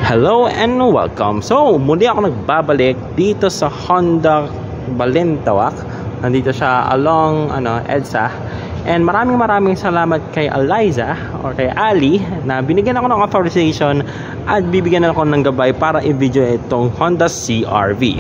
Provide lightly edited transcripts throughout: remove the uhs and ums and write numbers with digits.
Hello and welcome. So, muli ako nagbabalik dito sa Honda Balintawak. Nandito siya along EDSA. And maraming salamat kay Eliza or kay Ali na binigyan ako ng authorization at bibigyan ako ng gabay para i-video itong Honda CR-V.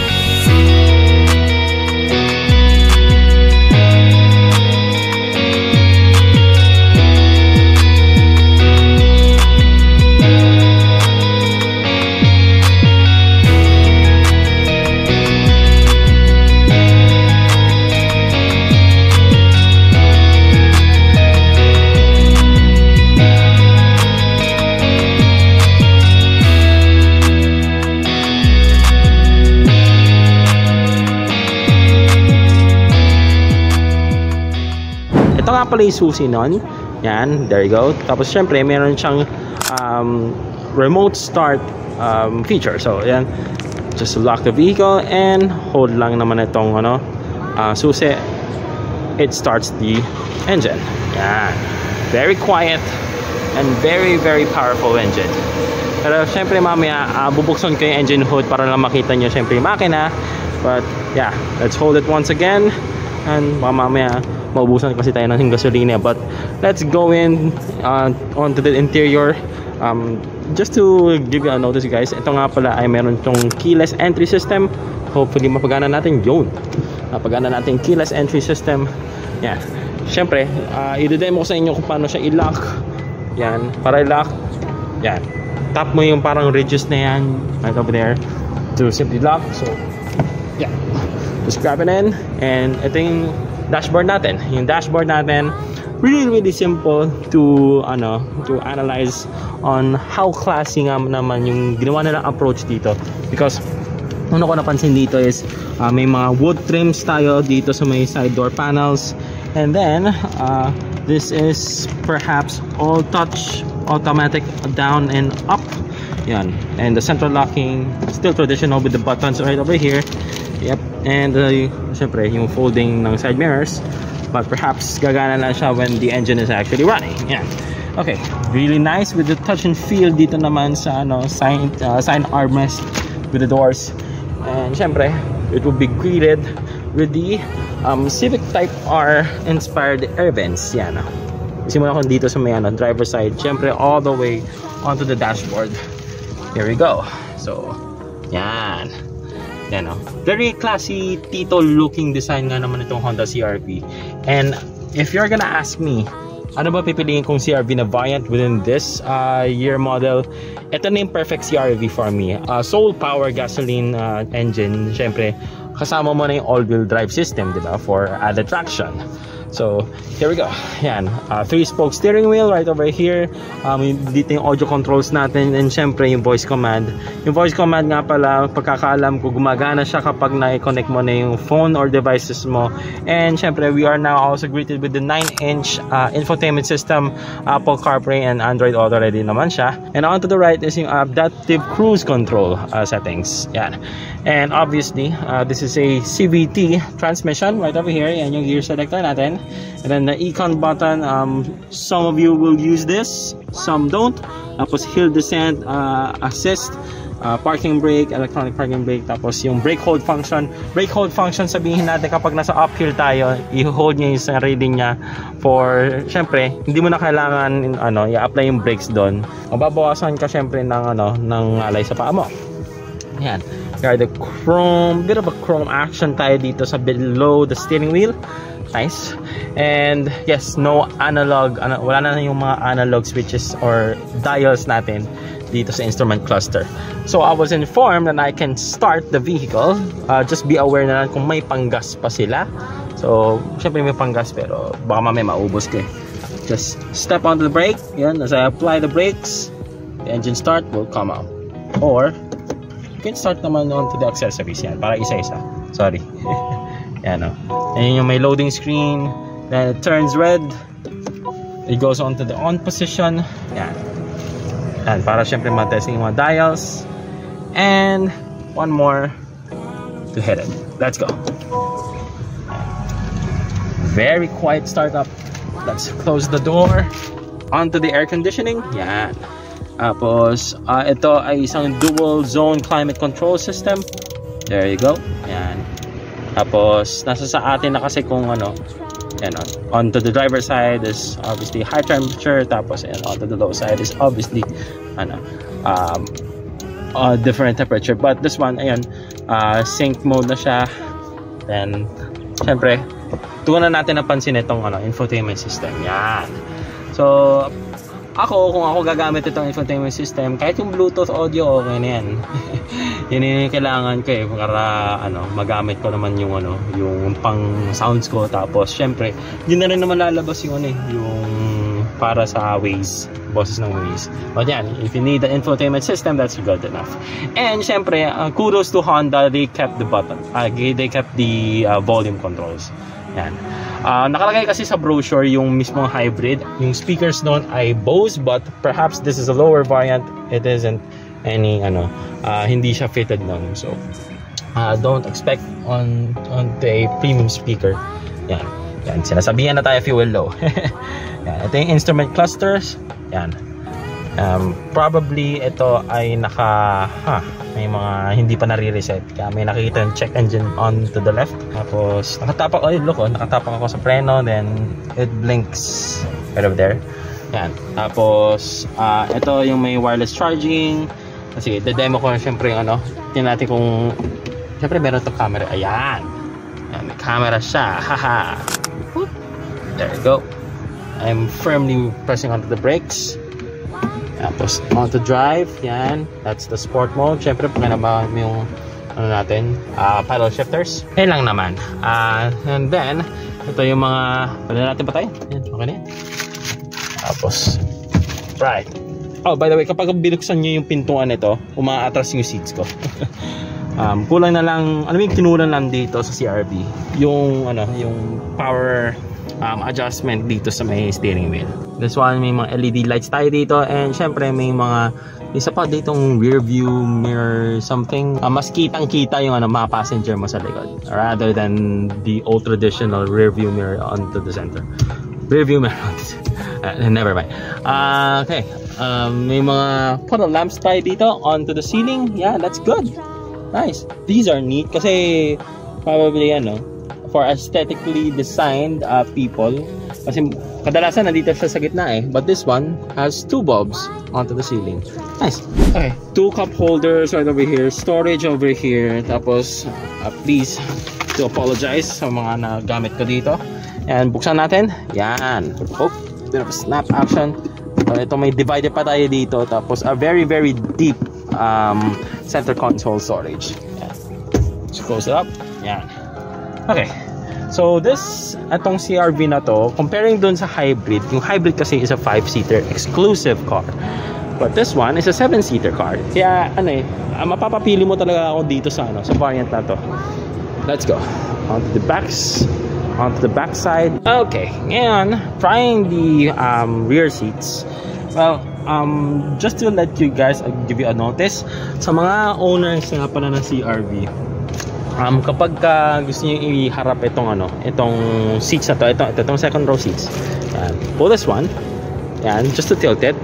Ito nga pala yung susi nun. Yan, there you go. Tapos syempre meron siyang remote start feature. So yan, just lock the vehicle and hold lang naman itong susi. It starts the engine. Yan, very quiet and very powerful engine. Pero syempre mamaya bubuksan ko yung engine hood para lang makita nyo syempre yung makina. But yeah, let's hold it once again. And mamaya maubusan kasi tayo ng gasolina, but let's go in onto the interior. Just to give you a notice guys, ito nga pala ay meron tong keyless entry system. Hopefully mapagana natin yun, mapagana natin keyless entry system. Yan, syempre i-demo ko sa inyo kung paano siya i-lock. Yan, para i-lock, yan, tap mo yung parang reduce na yan right over there to simply lock. So yeah, just grab it in. And ito yung dashboard natin. Yung dashboard natin, really simple to analyze on how classy nga naman yung ginawa nilang approach dito. Because ko napansin dito is may mga wood trims tayo dito sa may side door panels. And then this is perhaps all touch automatic down and up. Yan. And the central locking still traditional with the buttons right over here. Yep. And syempre yung folding ng side mirrors, but perhaps gagana lang siya when the engine is actually running. Yeah. Okay, really nice with the touch and feel dito naman sa side armrest with the doors. And syempre it will be greeted with the Civic Type R inspired air vents. Yan. Simula ko dito sa may driver side, syempre all the way onto the dashboard. Here we go. So yan. Yan, very classy Tito looking design nga naman itong Honda CR-V. And if you're gonna ask me, ano ba pipiliin kong CR-V na variant within this year model, ito na yung perfect CR-V for me. Soul power gasoline engine, syempre kasama mo na yung all-wheel drive system, diba, for added traction. So here we go. Yan, 3-spoke steering wheel right over here. Dito yung audio controls natin, and syempre yung voice command. Yung voice command nga pala, pagkakaalam ko, gumagana siya kapag na-connect mo na yung phone or devices mo. And syempre we are now also greeted with the 9-inch infotainment system, Apple CarPlay and Android Auto ready naman siya. And on to the right is yung adaptive cruise control settings. Yan. And obviously this is a CVT transmission right over here. Yan yung gear selector natin. And then the econ button, some of you will use this, some don't. Tapos hill descent, assist, parking brake, electronic parking brake. Tapos yung brake hold function. Brake hold function, sabihin natin kapag nasa uphill tayo, i-hold niya yung sarili niya for, syempre, hindi mo na kailangan i-apply yung brakes doon. Mababawasan ka syempre ng alay sa paa mo. Yan. Here are the chrome, bit of a chrome action tayo dito sa below the steering wheel. Nice. And yes, no analog, wala na yung mga analog switches or dials natin dito sa instrument cluster. So I was informed that I can start the vehicle. Just be aware na lang kung may panggas pa sila. So syempre may panggas, pero baka mamaya maubos ko. Just step onto the brake. Yan, as I apply the brakes, the engine start will come out. Or you can start naman onto the accessories. Yan, para isa-isa. Sorry. Yan, and yung may loading screen, then it turns red, it goes on to the on position. Yan. Yan, para syempre matesting yung mga dials. And one more to hit it. Let's go. Very quiet startup. Let's close the door. Onto the air conditioning. Yan. Tapos, ito ay isang dual zone climate control system. There you go. Yan. Tapos, nasa sa atin na kasi kung ano, yan, onto the driver side is obviously high temperature. Tapos, and onto the low side is obviously, ano, different temperature. But this one, ayan, sync mode na siya. Then, syempre, tuwan na natin napansin itong ano, infotainment system. Yan. So, kung ako gagamit itong infotainment system, kahit yung Bluetooth audio, okay na yan. Yun yung kailangan ko para ano, magamit ko naman yung ano, yung pang sounds ko. Tapos syempre, yun na rin naman lalabas yung ano, yung para sa Waze, boses ng Waze. But yan, if you need the infotainment system, that's good enough. And syempre, kudos to Honda, they kept the button. They kept the volume controls. Yan. Nakalagay kasi sa brochure yung mismong hybrid. Yung speakers doon ay Bose, but perhaps this is a lower variant. It isn't any ano, hindi siya fitted doon. So don't expect on the premium speaker. Yan. Yan, sinasabihan na tayo fuel low. Yan, ito yung instrument clusters. Yan. Probably ito ay may mga hindi pa nare-reset. Kaya may nakikita yung check engine on to the left. Tapos nakatapak, nakatapak ako sa preno, then it blinks right over there. Yan. Tapos ito yung may wireless charging. Kasi the-demo ko syempre yung ano, tingnan natin kung syempre meron itong camera. Ayan. Yan, may camera siya. Haha. There you go. I'm firmly pressing onto the brakes. Tapos auto drive, yan, that's the sport mode. Syempre pag nabahan mo yung ano natin, paddle shifters, yan lang naman. And then ito yung mga, pwede natin patay. Yan, okay na yan. Tapos right, oh by the way, kapag binuksan nyo yung pintuan nito, umaatras yung seats ko. Kulang na lang, alam mo yung kinulang lang dito sa CR-V yung ano, yung power adjustment dito sa may steering wheel. This one, may mga LED lights tayo dito, and syempre may mga isa pa ditong rear view mirror something. Mas kitang kita yung ano, mga passenger mo sa likod rather than the old traditional rear view mirror onto the center. Rear view mirror never mind. Okay, may mga puddle lamps tayo dito onto the ceiling. Yeah, that's good. Nice. These are neat kasi probably ano, for aesthetically designed people, kasi kadalasan nandito siya sa gitna but this one has two bulbs onto the ceiling. Nice. Okay, two cup holders right over here, storage over here. Tapos please to apologize sa mga nagamit ko dito. And buksan natin. Yan. Oh, bit of a snap action. Ito may divider pa tayo dito. Tapos a very very deep center console storage. Yan. Let's close it up. Yan. Okay, so itong CR-V na to, comparing dun sa hybrid, yung hybrid kasi is a 5-seater exclusive car. But this one is a 7-seater car. Kaya ano mapapapili mo talaga ako dito sa ano, sa variant na to. Let's go. Onto the back side. Okay, ngayon, trying the rear seats. Well, just to let you guys, give you a notice, sa mga owners nga pala ng CR-V, kapag gusto niyo iharap itong seats na to, itong second row seats, yan, pull this one, yan, just to tilt it,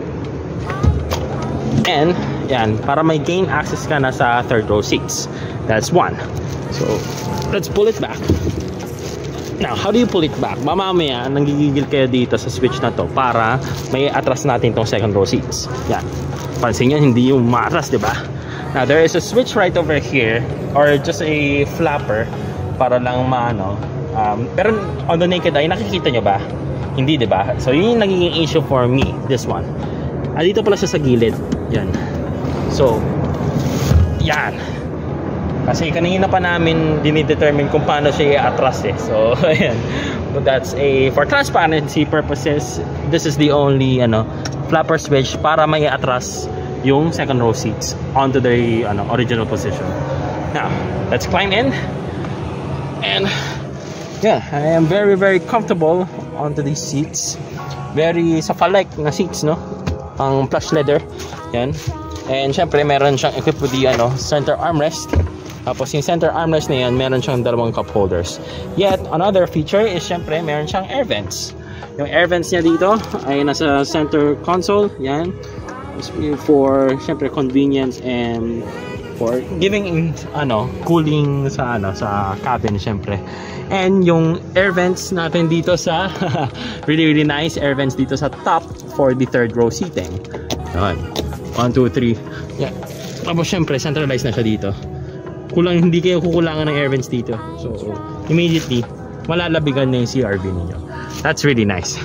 and yan, para may gain access ka na sa third row seats. That's one. So let's pull it back. Now, how do you pull it back? Mamaya nanggigigil kayo dito sa switch na to para may atras natin itong second row seats. Yan, pansin nyo, hindi yung maatras, diba? Now, there is a switch right over here, or just a flapper para lang maano. Pero on the naked eye, nakikita nyo ba? Hindi, diba? So, yun yung nagiging issue for me, this one. Dito pala siya sa gilid. Yan. So, yan. Kasi kanina pa namin dinidetermine kung paano siya i-atras So, ayan. But that's for transparency purposes, this is the only flapper switch para may atras yung second row seats onto the original position. Now, let's climb in. And yeah, I am very very comfortable onto these seats. Very safa-like na seats, no? Pang plush leather. Yan. And syempre meron siyang equipped with the center armrest. Tapos yung center armrest na yan, meron siyang dalawang cup holders. Yet another feature is syempre meron siyang air vents. Yung air vents niya dito ay nasa center console. Yan. for syempre convenience and for giving cooling sa sa cabin syempre. And yung air vents natin dito sa really nice air vents dito sa top for the third row seating. Yan. 1, 2, 3. Yeah. Tapos syempre centralized na siya dito. Hindi kayo kukulangan ng air vents dito. So immediately malalabigan na yung CRV ninyo. That's really nice.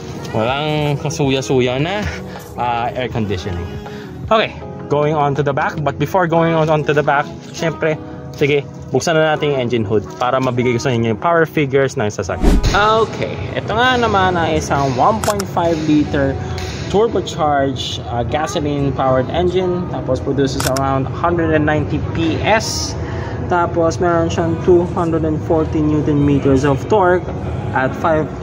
Walang kasuya-suya na air conditioning. Okay, going on to the back. But before going on to the back, syempre, sige, buksan na natin yung engine hood para mabigay ko sa inyo yung power figures ng sasakyan. Okay, ito nga naman ay isang 1.5 liter turbocharged gasoline powered engine. Tapos produces around 190 PS. Tapos meron siyang 240 Newton meters of torque at 5,000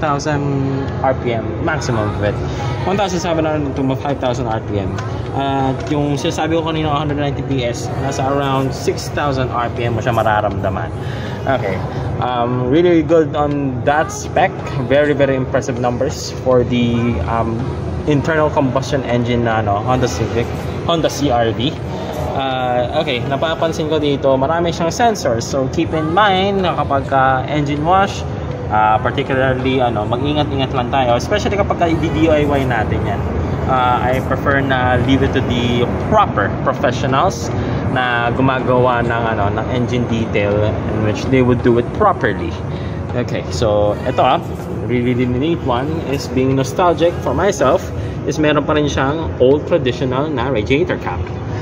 RPM maximum of it. 1,700 to 5,000 RPM. At yung sinasabi ko kanina 190 PS, nasa around 6,000 RPM mo siya mararamdaman. Okay. Really good on that spec. Very impressive numbers for the internal combustion engine na Honda Civic, Honda CR-V. Okay, napapansin ko dito marami siyang sensors, so keep in mind na kapag engine wash, particularly mag-ingat-ingat lang tayo, especially kapag i-DIY natin yan. I prefer na leave it to the proper professionals na gumagawa ng engine detail in which they would do it properly. Okay, so ito really neat one is being nostalgic for myself is meron pa rin siyang old traditional na radiator cap.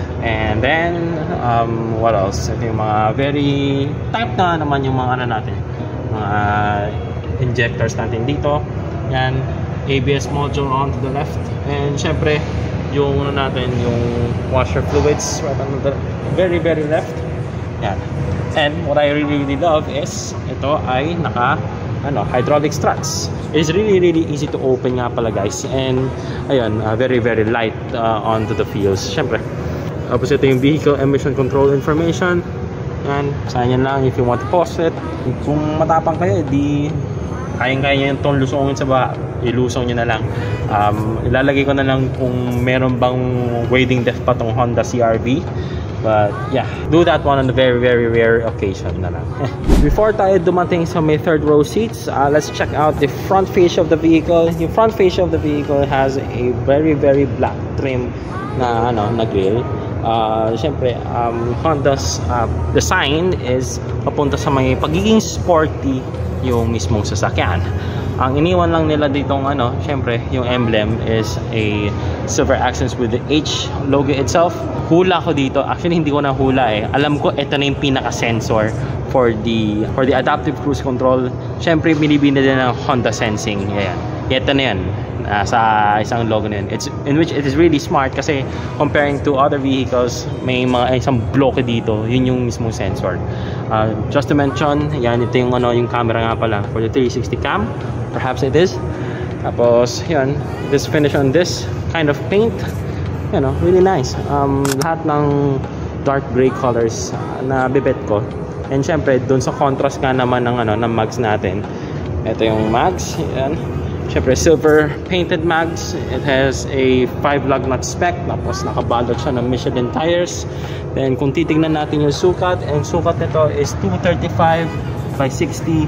And then, what else? Ito yung mga very type na naman yung mga natin. Mga injectors natin dito. Yan, ABS module on to the left. And syempre, yung natin, yung washer fluids right on the very left. Yan. And what I really love is, ito ay hydraulic struts. It's really easy to open nga pala guys. And, ayun, very light onto the feels. Syempre. Tapos ito yung vehicle emission control information. Yan, sign yan lang if you want to post it. Kung matapang kayo, di kayang-kaya nyo itong lusongin sa baba, ilusong nyo na lang. Ilalagay ko na lang kung meron bang waiting depth pa tong Honda CR-V. But yeah, do that one on a very rare occasion na lang. Before tayo dumating sa may third row seats, let's check out the front fascia of the vehicle. Yung front fascia of the vehicle has a very black trim na grill. Siyempre, Honda's design is papunta sa may pagiging sporty yung mismong sasakyan. Ang iniwan lang nila ditong siyempre, yung emblem is a silver accents with the H logo itself. Hula ko dito. Actually, hindi ko na hula eh. Alam ko, ito na yung pinaka-sensor for the adaptive cruise control. Siyempre, binibina din ng Honda Sensing. Ayan. Ito na yan. Sa isang logo na yun. In which it is really smart kasi comparing to other vehicles, may isang bloke dito. Yun yung mismong sensor. Just to mention, yan, ito yung yung camera nga pala for the 360 cam. Perhaps it is. Tapos, yan, this finish on this kind of paint, really nice. Lahat ng dark gray colors na bibet ko. And syempre, dun sa contrast nga naman ng mags natin. Ito yung mags, yan. Syempre, silver painted mags. It has a 5 lug nut spec. Tapos nakabalot siya ng Michelin tires. Then kung titignan natin yung sukat, ang sukat nito is 235 by 60.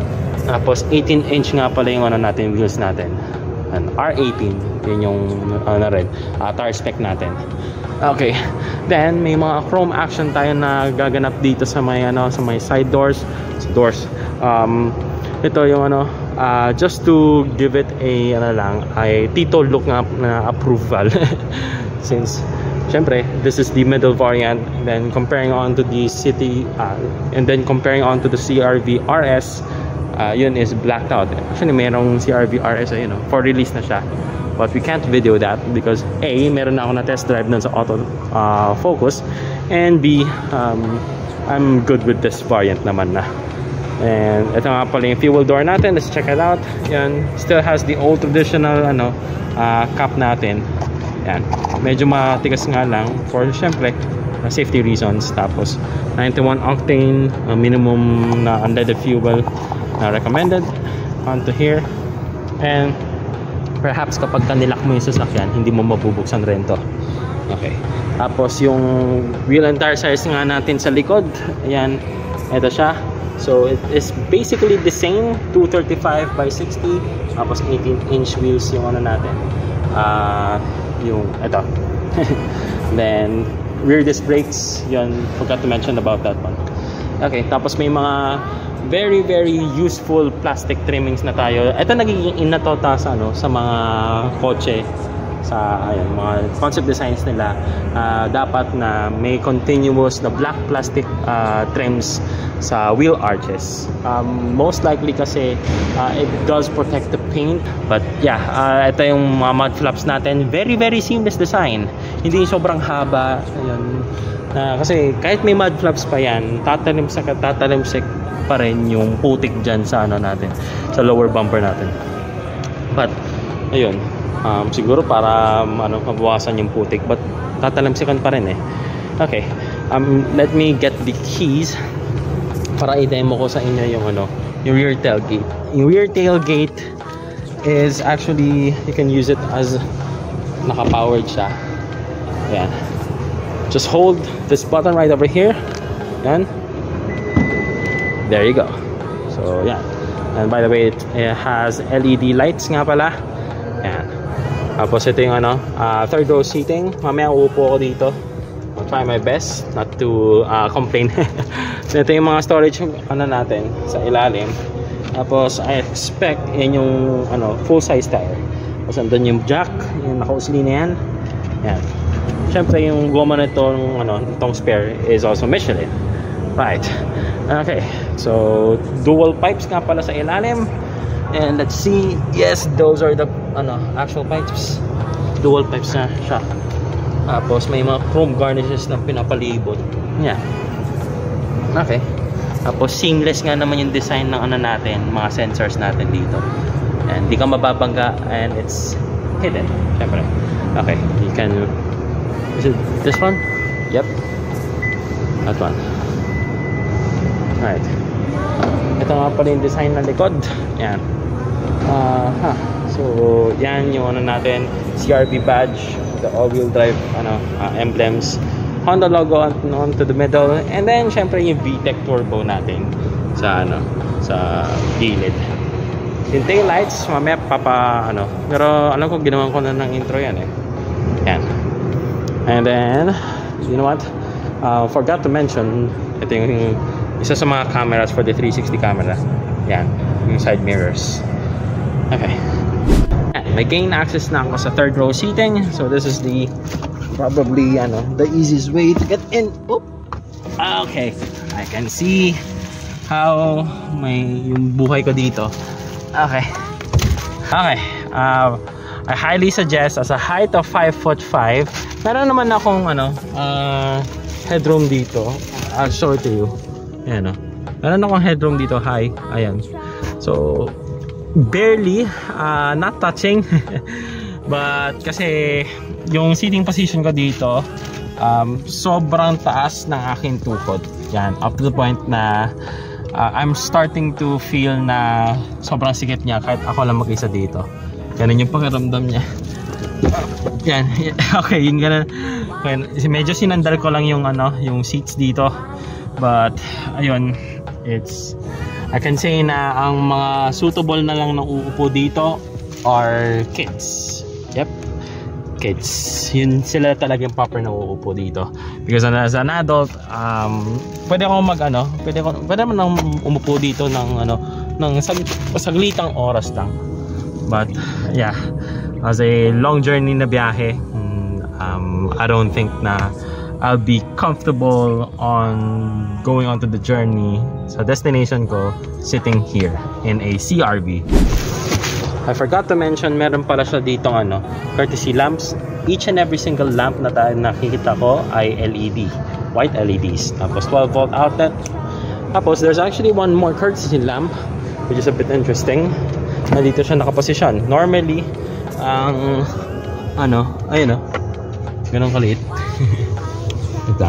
Tapos 18-inch nga pala yung natin, wheels natin. And R18, yun yung red, tire spec natin. Okay, then may mga chrome action tayo na gaganap dito sa may sa may side doors. Ito yung just to give it a Tito look na approval. Since syempre this is the middle variant, then comparing on to the city and then comparing on to the CR-V RS, yun is blacked out. Actually merong CR-V RS for release na siya, but we can't video that because A, meron na ako na test drive nun sa auto focus, and B, I'm good with this variant naman na. And ito nga pala yung fuel door natin. Let's check it out. Yan, still has the old traditional cap natin. Yan, medyo matigas nga lang for syempre safety reasons. Tapos 91 octane minimum na unleaded fuel recommended onto here. And perhaps kapag kanilak mo yung sasakyan, hindi mo mabubuksan rin to. Okay. Tapos yung wheel and tire size nga natin sa likod, ayan, ito siya. So it is basically the same, 235 by 60, tapos 18-inch wheels yung ano natin. Yung ito. Then rear disc brakes, yun, forgot to mention about that one. Okay, tapos may mga very useful plastic trimmings na tayo. Ito nagiging in na to sa mga kotse, sa ayun, mga concept designs nila. Dapat na may continuous na black plastic trims sa wheel arches. Most likely kasi it does protect the paint. But yeah, ito yung mga mud flaps natin. Very seamless design. Hindi sobrang haba. Ayun. Kasi kahit may mud flaps pa yan, tatalimsik pa rin yung putik dyan sa natin, sa lower bumper natin. But ayun, siguro para mabawasan yung putik, but tatalimsikan pa rin eh. Okay, let me get the keys para i-demo ko sa inyo yung yung rear tailgate. Yung rear tailgate is actually, you can use it as naka-powered siya. Ayan. Just hold this button right over here. Yan. There you go. So, yeah. And by the way, it has LED lights nga pala. Yan. Tapos ito yung third row seating. Mamaya uupo ako dito. I'll try my best not to complain. Ito yung mga storage natin sa ilalim. Tapos I expect yan yung full size tire. Tapos andun yung jack, yung nakausli na yan. Yan. Siyempre yung goma na itong spare is also Michelin. Right. Okay. So dual pipes nga pala sa ilalim. And let's see. Yes, those are the actual pipes. Dual pipes na siya. Tapos may mga chrome garnishes na pinapalibot. Yeah. Okay. Tapos seamless nga naman yung design ng natin, mga sensors natin dito. And di ka mababangga, and it's hidden. Siyempre. Okay. You can... Is it this one? Yep. That one. Alright. Ito nga pala yung design ng likod. Yan. So, yan yung natin. CRV badge. The all-wheel drive emblems. Honda logo onto the middle. And then, syempre yung VTEC turbo natin sa sa gilid. Yung tail lights, mamaya pero alam ko ginawan ko na ng intro yan eh. Yan. And then, you know what? Forgot to mention, ito yung isa sa mga cameras for the 360 camera. Yan, yung side mirrors. Okay. May gain access na ako sa third row seating. So this is the probably the easiest way to get in. Oop. Okay. I can see how yung buhay ko dito. Okay. Okay. I highly suggest, as a height of 5'5", meron naman akong headroom dito. I'll show it to you. Ayan meron akong headroom dito, high. Ayan. So barely, not touching. But kasi yung seating position ko dito, sobrang taas ng aking tukod. Yan, up to the point na I'm starting to feel na sobrang sikip niya kahit ako lang mag-isa dito. Ganun yung pakiramdam niya. Yan. Okay, yung ganun. Medyo sinandal ko lang yung yung seats dito. But ayun, I can say na ang mga suitable na lang na uupo dito are kids. Yep. Kids. Yun sila talaga yung proper na uupo dito. Because as an adult, pwede ako pwede man nang umupo dito ng saglitang oras lang. But yeah, as a long journey na biyahe, I don't think na I'll be comfortable on going onto the journey sa destination ko sitting here in a CRV. I forgot to mention, meron pala siya ditong courtesy lamps. Each and every single lamp na nakikita ko ay LED, white LEDs. Tapos 12 volt outlet. Tapos there's actually one more courtesy lamp, which is a bit interesting. Dito siya nakaposisyon. Normally, ayun ganun kaliit. Ito.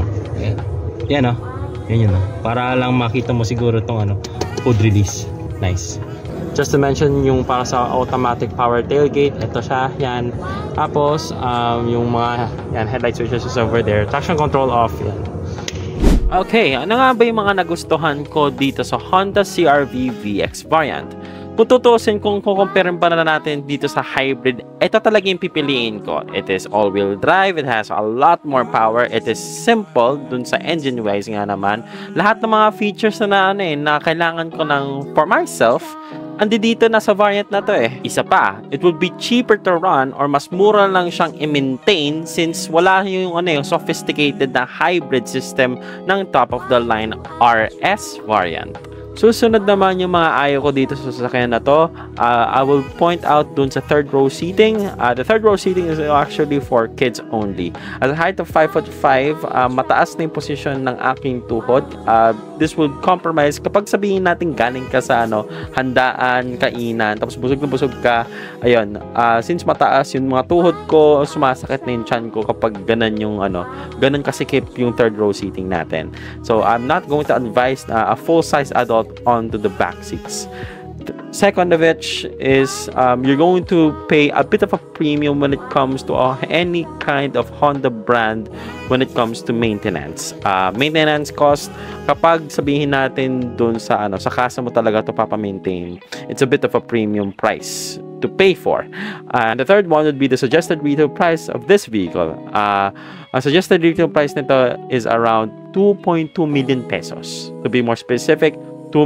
Yan yun. Para lang makita mo siguro tong hood release. Nice. Just to mention, yung para sa automatic power tailgate, ito siya, yan. Tapos, yung mga yan, headlight switches is over there. Traction control off, yan. Okay, ano nga ba yung mga nagustuhan ko dito sa Honda CR-V VX variant? Kung tutusin, kung kukumpare pa na natin dito sa hybrid, ito talaga yung pipiliin ko. It is all-wheel drive, it has a lot more power, it is simple, dun sa engine-wise nga naman. Lahat ng mga features na kailangan ko for myself, andi dito na sa variant na to eh. Isa pa, it would be cheaper to run or mas mura lang siyang i-maintain since wala yung sophisticated na hybrid system ng top-of-the-line RS variant. Susunod naman yung mga ayaw ko dito sa sasakyan na to. I will point out dun sa third row seating. The third row seating is actually for kids only. At a height of 5'5", mataas na yung position ng aking tuhod. This would compromise kapag sabihin natin galing ka sa handaan, kainan, tapos busog na busog ka. Ayun, since mataas yung mga tuhod ko, sumasakit na yung tiyan ko kapag ganun ganun kasikip yung third row seating natin. So I'm not going to advise a full-size adult onto the back seats. Second of which is you're going to pay a bit of a premium when it comes to any kind of Honda brand when it comes to maintenance. Maintenance cost, kapag sabihin natin dun sa kasa mo talaga to papa-maintain, it's a bit of a premium price to pay for. And the third one would be the suggested retail price of this vehicle. A suggested retail price nito is around 2.2 million pesos. To be more specific,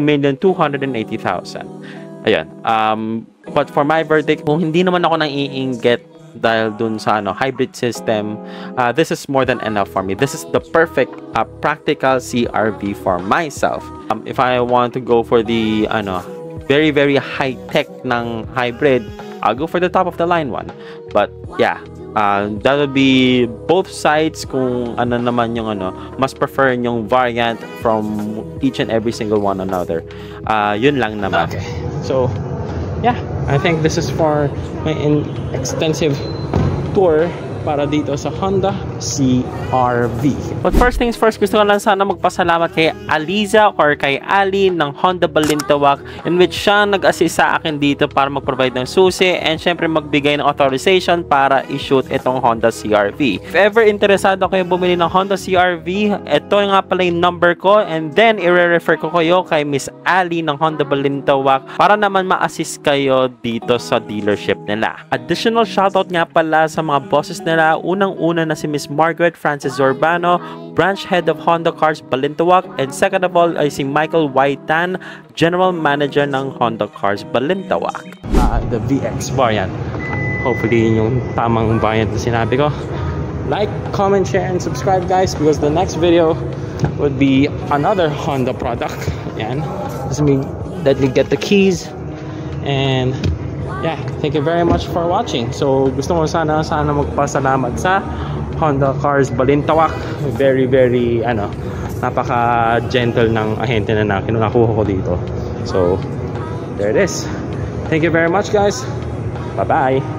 2,280,000. Ayun. But for my verdict, kung hindi naman ako naiinggit dahil dun sa hybrid system, this is more than enough for me. This is the perfect practical CR-V for myself. If I want to go for the very very high-tech ng hybrid, I'll go for the top of the line one. But yeah, that would be both sides kung naman yung mas prefer yung variant from each and every single one another. Yun lang naman. Okay. So, yeah, I think this is for my extensive tour para dito sa Honda CR-V. But first things first, gusto ko lang sana magpasalamat kay Aliza or kay Ali ng Honda Balintawak, in which siya nag-assist sa akin dito para mag-provide ng susi and syempre magbigay ng authorization para i-shoot itong Honda CR-V. If ever interesado kayo bumili ng Honda CR-V, ito nga pala yung number ko, and then i-refer ko kayo kay Miss Ali ng Honda Balintawak para naman ma-assist kayo dito sa dealership nila. Additional shoutout nga pala sa mga bosses nila. Unang-una na si Miss Margaret Francis Zorbano, branch head of Honda Cars Balintawak, and second of all ay si Michael Waitan, general manager ng Honda Cars Balintawak. The VX variant. Hopefully yun yung tamang variant na sinabi ko. Like, comment, share, and subscribe guys, because the next video would be another Honda product. Yan. Let me get the keys. And yeah, thank you very much for watching. So gusto ko sana magpasalamat sa Honda Cars Balintawak. Very very napaka gentle ng ahente na kinukuha ko dito. So there it is. Thank you very much guys. Bye bye.